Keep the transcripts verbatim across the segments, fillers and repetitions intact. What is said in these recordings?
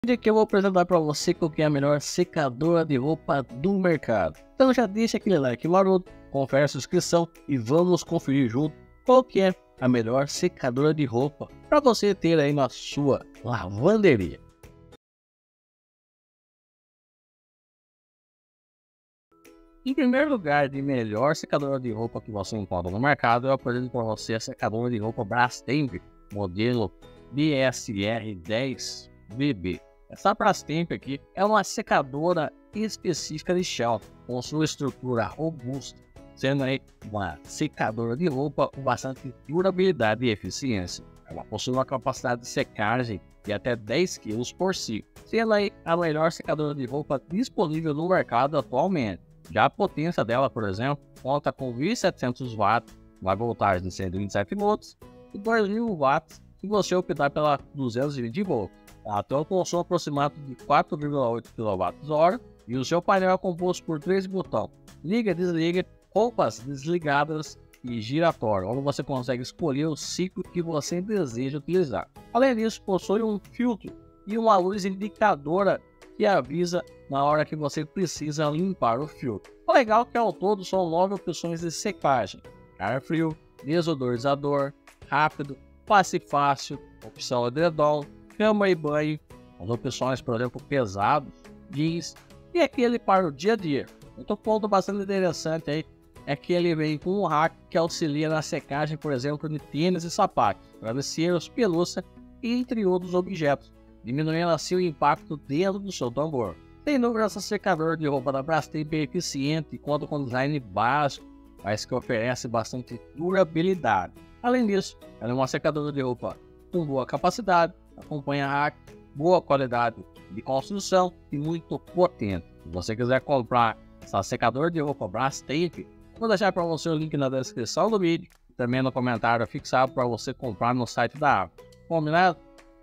Vídeo que eu vou apresentar para você qual que é a melhor secadora de roupa do mercado. Então já deixa aquele like maroto, confere a sua inscrição e vamos conferir junto qual que é a melhor secadora de roupa para você ter aí na sua lavanderia. Em primeiro lugar, de melhor secadora de roupa que você encontra no mercado, eu apresento para você a secadora de roupa Brastemp, modelo B S R dez B B. Essa Brastemp aqui é uma secadora específica de chão, com sua estrutura robusta, sendo aí uma secadora de roupa com bastante durabilidade e eficiência. Ela possui uma capacidade de secagem de até dez quilos por ciclo, sendo aí a melhor secadora de roupa disponível no mercado atualmente. Já a potência dela, por exemplo, conta com mil e setecentos watts, uma voltagem de cento e vinte e sete volts e dois mil watts se você optar pela duzentos e vinte volts. Ela tem um consumo aproximado de quatro vírgula oito quilowatt-hora e o seu painel é composto por três botões: liga, desliga, roupas desligadas e giratório, onde você consegue escolher o ciclo que você deseja utilizar. Além disso, possui um filtro e uma luz indicadora que avisa na hora que você precisa limpar o filtro. O legal é que ao todo são nove opções de secagem: ar frio, desodorizador, rápido, passe fácil, opção edredom, cama e banho, as opções, por exemplo, pesados, jeans e aquele para o dia a dia. Outro ponto bastante interessante aí é que ele vem com um rack que auxilia na secagem, por exemplo, de tênis e sapatos, travesseiros, pelúcia e entre outros objetos, diminuindo assim o impacto dentro do seu tambor. Sem dúvida, essa secadora de roupa da Brastemp é eficiente e conta com design básico, mas que oferece bastante durabilidade. Além disso, ela é uma secadora de roupa com boa capacidade, acompanha rack, boa qualidade de construção e muito potente. Se você quiser comprar essa secadora de roupa Brastemp, vou deixar para você o link na descrição do vídeo e também no comentário fixado para você comprar no site da Avon. Combinado?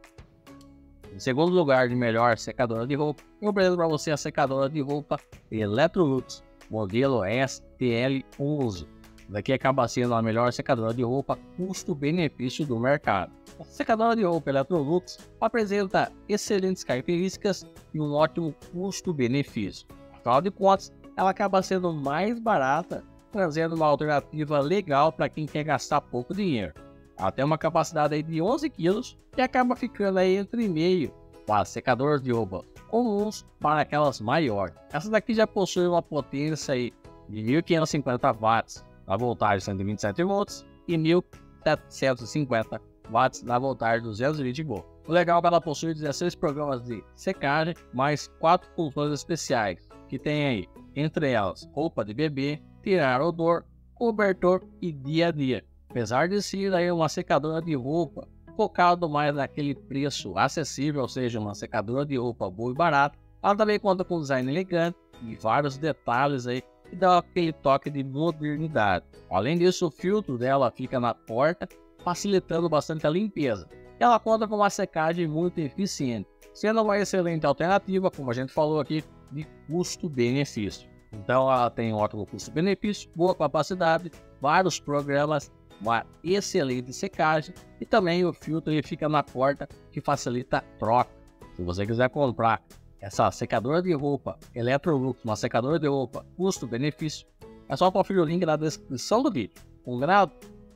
Em segundo lugar, de melhor secadora de roupa, eu apresento para você a secadora de roupa Electrolux, modelo S T L onze. Daqui acaba sendo a melhor secadora de roupa custo-benefício do mercado. A secadora de roupa Electrolux apresenta excelentes características e um ótimo custo-benefício. Afinal de contas, ela acaba sendo mais barata, trazendo uma alternativa legal para quem quer gastar pouco dinheiro. Ela tem uma capacidade aí de onze quilos e acaba ficando aí entre meio com as secadoras de roupa comuns para aquelas maiores. Essa daqui já possui uma potência aí de mil quinhentos e cinquenta watts na voltagem cento e vinte e sete volts e mil setecentos e cinquenta watts na voltagem duzentos e vinte volts. O legal é que ela possui dezesseis programas de secagem, mais quatro funções especiais, que tem aí, entre elas, roupa de bebê, tirar odor, cobertor e dia a dia. Apesar de ser aí uma secadora de roupa focado mais naquele preço acessível, ou seja, uma secadora de roupa boa e barata, ela também conta com design elegante e vários detalhes aí que dão aquele toque de modernidade. Além disso, o filtro dela fica na porta, facilitando bastante a limpeza. Ela conta com uma secagem muito eficiente, sendo uma excelente alternativa, como a gente falou aqui, de custo-benefício. Então ela tem um ótimo custo-benefício, boa capacidade, vários programas, uma excelente secagem e também o filtro ele fica na porta, que facilita a troca. Se você quiser comprar essa secadora de roupa Electrolux, uma secadora de roupa custo-benefício, é só conferir o link na descrição do vídeo. Combinado?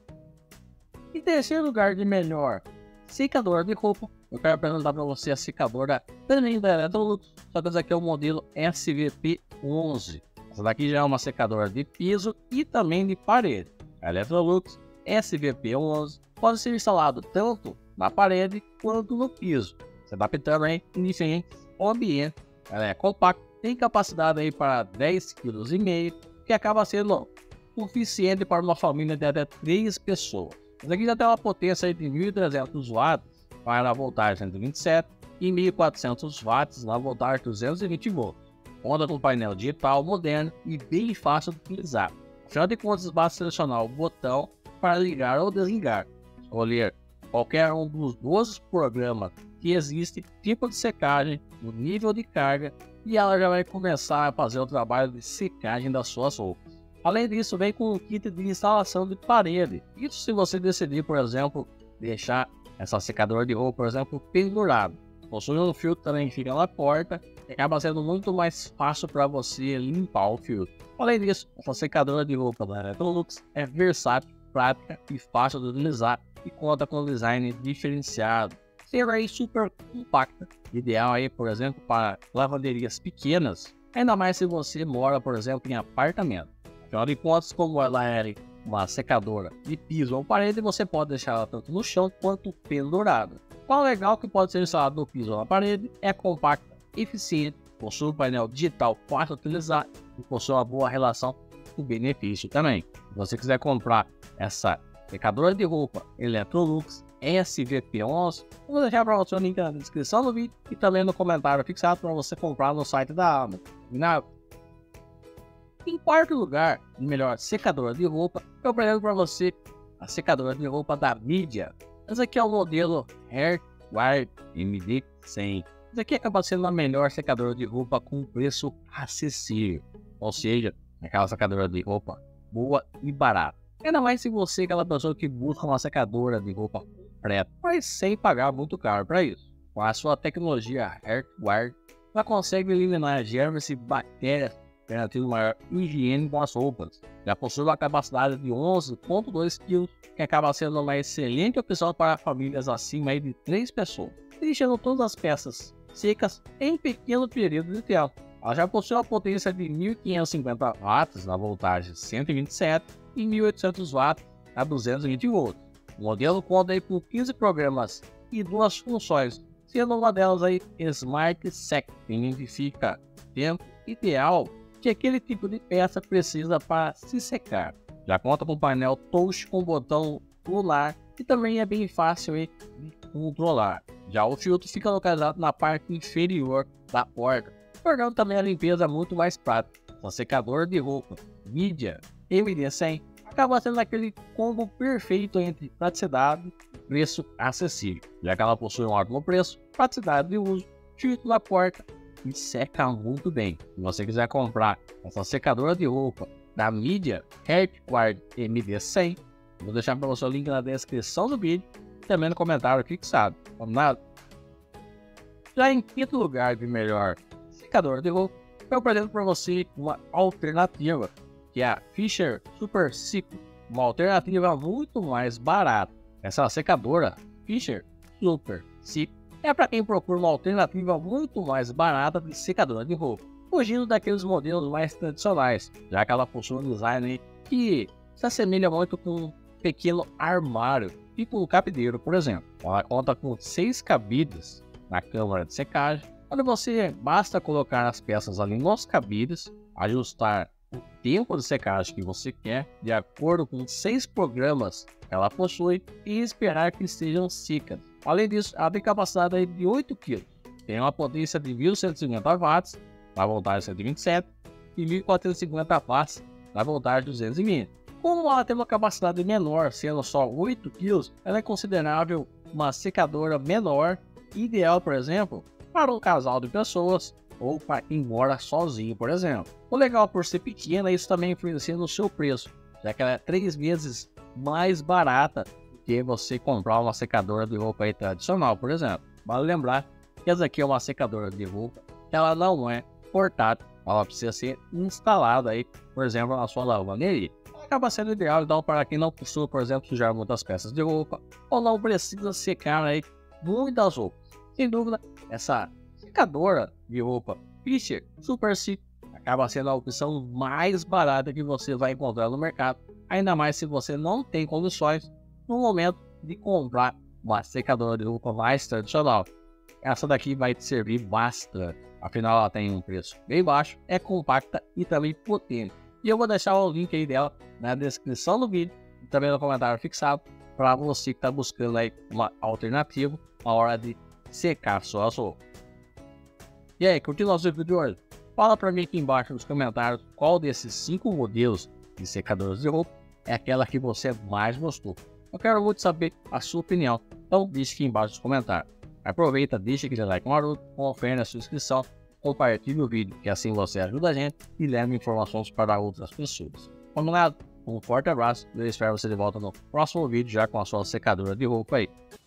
Em terceiro lugar, de melhor secadora de roupa, eu quero apresentar para você a secadora também da Electrolux, só que essa aqui é o modelo S V P onze. Essa daqui já é uma secadora de piso e também de parede. A Electrolux S V P onze pode ser instalado tanto na parede quanto no piso, se adaptando aí em diferentes ambientes. Ela é compacta, tem capacidade aí para dez vírgula cinco quilos, que acaba sendo suficiente para uma família de até três pessoas. Essa aqui já tem uma potência aí de mil e trezentos watts para a voltagem cento e vinte e sete e mil e quatrocentos watts na voltagem duzentos e vinte volts. Conta com um painel digital moderno e bem fácil de utilizar. Afinal de contas, basta selecionar o botão para ligar ou desligar, escolher qualquer um dos doze programas que existe, tipo de secagem, o nível de carga, e ela já vai começar a fazer o trabalho de secagem das suas roupas. Além disso, vem com um kit de instalação de parede. Isso se você decidir, por exemplo, deixar essa secadora de roupa, por exemplo, pendurada. possui um filtro também que fica na porta, e acaba sendo muito mais fácil para você limpar o filtro. Além disso, essa secadora de roupa da Electrolux é versátil, prática e fácil de utilizar e conta com um design diferenciado, sendo aí super compacta, ideal aí, por exemplo, para lavanderias pequenas, ainda mais se você mora, por exemplo, em apartamento. Afinal de contas, como ela é uma secadora de piso ou parede, você pode deixar ela tanto no chão quanto pendurada. Qual legal que pode ser instalado no piso ou na parede, é compacta, eficiente, possui um painel digital fácil de utilizar e possui uma boa relação com benefício também. Se você quiser comprar essa secadora de roupa Electrolux S V P onze, eu vou deixar para você o link na descrição do vídeo e também no comentário fixado para você comprar no site da Amazon. Na... Em quarto lugar, de melhor secadora de roupa, eu apresento para você a secadora de roupa da Midea. Esse aqui é o modelo Hardwire M D cem. Esse aqui acaba sendo a melhor secadora de roupa com preço acessível, ou seja, aquela secadora de roupa boa e barata. Ainda mais se você é aquela pessoa que busca uma secadora de roupa completa, mas sem pagar muito caro para isso. Com a sua tecnologia Hardwire, ela consegue eliminar germes e bactérias, garantindo maior higiene com as roupas. Já possui uma capacidade de onze vírgula dois quilos, que acaba sendo uma excelente opção para famílias acima de três pessoas, deixando todas as peças secas em pequeno período de tempo. Ela já possui uma potência de mil quinhentos e cinquenta watts na voltagem cento e vinte e sete e mil e oitocentos watts a duzentos e vinte volts. O modelo conta aí com quinze programas e duas funções, sendo uma delas aí Smart Sec, que identifica o tempo ideal que aquele tipo de peça precisa para se secar. Já conta com painel touch com botão lunar e também é bem fácil aí de controlar. Já o filtro fica localizado na parte inferior da porta, tornando também a limpeza muito mais prática. O secador de roupa Midea M D cem acaba sendo aquele combo perfeito entre praticidade e preço acessível, já que ela possui um ótimo preço, praticidade de uso, filtro na porta e seca muito bem. Se você quiser comprar essa secadora de roupa da Midea Hardwire M D cem, vou deixar para você o link na descrição do vídeo e também no comentário fixado. Combinado? Já em quinto lugar de melhor secador de roupa, eu apresento para você uma alternativa, que é a Fisher Super Ciclo, uma alternativa muito mais barata. Essa secadora Fisher Super Ciclo é para quem procura uma alternativa muito mais barata de secadora de roupa, fugindo daqueles modelos mais tradicionais, já que ela possui um design que se assemelha muito com um pequeno armário, tipo um cabideiro, por exemplo. Ela conta com seis cabides na câmara de secagem, onde você basta colocar as peças ali nos cabides, ajustar o tempo de secagem que você quer, de acordo com seis programas que ela possui, e esperar que estejam secas. Além disso, ela tem capacidade de oito quilos, tem uma potência de mil cento e cinquenta watts na voltagem cento e vinte e sete e mil quatrocentos e cinquenta watts na voltagem duzentos e vinte. Como ela tem uma capacidade menor, sendo só oito quilos, ela é considerável uma secadora menor, ideal, por exemplo, para um casal de pessoas ou para quem mora sozinho, por exemplo. O legal por ser pequena, isso também influencia no seu preço, já que ela é três vezes mais barata do que você comprar uma secadora de roupa aí tradicional, por exemplo. Vale lembrar que essa aqui é uma secadora de roupa, ela não é portátil, ela precisa ser instalada aí, por exemplo, na sua lavanderia. Acaba sendo ideal então para quem não costuma, por exemplo, sujar muitas peças de roupa ou não precisa secar aí muitas roupas. Sem dúvida, essa secadora de roupa Fisher Super Ciclo acaba sendo a opção mais barata que você vai encontrar no mercado, ainda mais se você não tem condições no momento de comprar uma secadora de roupa mais tradicional. Essa daqui vai te servir bastante, afinal ela tem um preço bem baixo, é compacta e também potente. E eu vou deixar o link aí dela na descrição do vídeo e também no comentário fixado para você que está buscando aí uma alternativa na hora de secar suas roupas. E aí, curtiu nosso vídeo de hoje? Fala para mim aqui embaixo nos comentários qual desses cinco modelos de secadores de roupa é aquela que você mais gostou. Eu quero muito saber a sua opinião, então deixe aqui embaixo nos comentários. Aproveita, deixa aquele like maroto, confere a sua inscrição, compartilhe o vídeo, que assim você ajuda a gente e leva informações para outras pessoas. Combinado? Um forte abraço e eu espero você de volta no próximo vídeo já com a sua secadora de roupa aí.